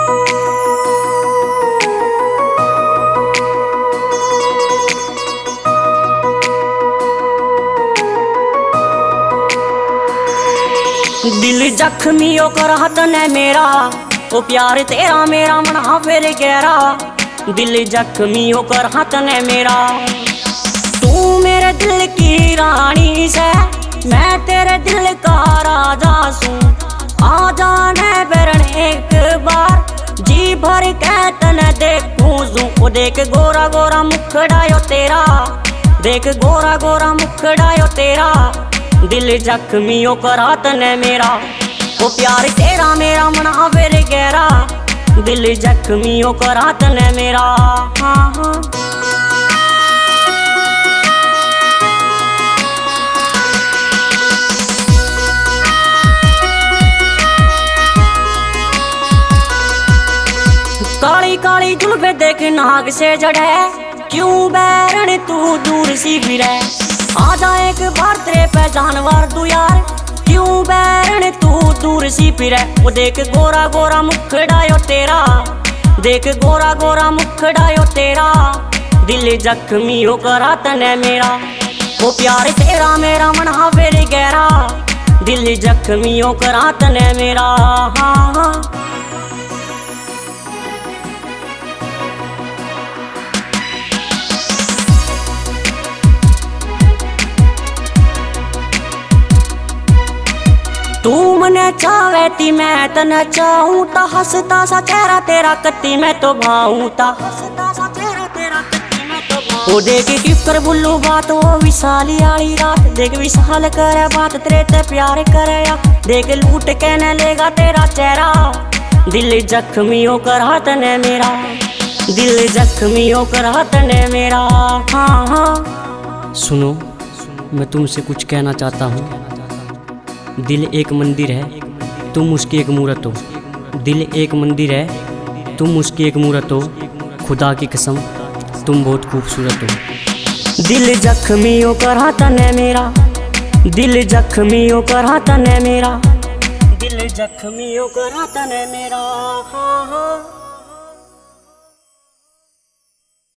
दिल जख्मी होकर हाथ ने मेरा, ओ प्यार तेरा मेरा मना फिर गहरा। दिल जख्मी होकर हाथ ने मेरा, तू मेरे दिल की रानी से, मैं तेरे दिल का राजा सू। आ जाने फिर एक बार, जी भर के तने देखूं जू। ओ देख गोरा गोरा मुखड़ायो तेरा, देख गोरा गोरा मुखड़ायो तेरा। दिल जख्मी होकर हाथ ने मेरा, ओ प्यार तेरा मेरा मना फिर गहरा। दिल जख्मी होकर हाथ ने मेरा, हाँ हाँ। काली काली जुल्फे देख नाक से जड़े, क्यों बैरन तू दूर सी फिरे। आ जा एक बार तेरे पे जानवर तू यार, क्यों बैरन तू दूर सी फिरे। वो देख गोरा गोरा मुखड़ायो तेरा, देख गोरा गोरा मुखड़ायो तेरा। दिल जख्मी होकर हाथ ने मेरा, वो प्यार तेरा मेरा मना फिर गहरा। दिल जख्मी होकर हाथ ने मेरा, हाँ हाँ। तू मने चावे ती मैं तने चाहूं ता। हंसता सा चेहरा तेरा कत्ती मैं तो भाऊं ता। हंसता सा चेहरा तेरा कत्ती मैं तो भाऊं। ओ देख की कर बुल्लू बात वो विशाली आली रात। देख विशाल करे बात तेरे ते प्यार करे या। देख लूट के न लेगा तेरा चेहरा। दिल जख्मी होकर हाथ ने मेरा, दिल जख्मी होकर हाथ ने मेरा, हाँ हाँ। सुनो, मैं तुमसे कुछ कहना चाहता हूँ। दिल एक मंदिर है, तुम उसकी एक मूरत हो। दिल एक मंदिर है, तुम उसकी एक मूरत हो। खुदा की कसम तुम बहुत खूबसूरत हो। दिल जख्मी होकर हाथ ने मेरा, दिल जख्मी होकर हाथ ने मेरा। दिल जख्मी होकर हाथ ने मेरा, हाँ हाँ।